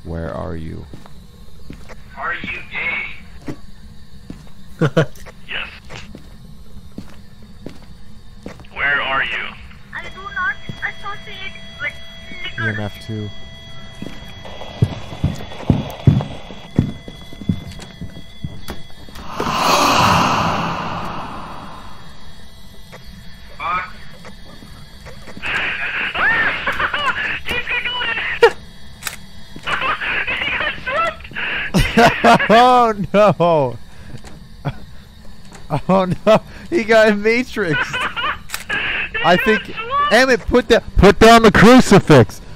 Where are you? Are you gay? Yes. Where are you? I do not associate with liquor. EMF 2. Fuck. Oh no! Oh no! He got matrixed. I think. Emmett, put down the crucifix.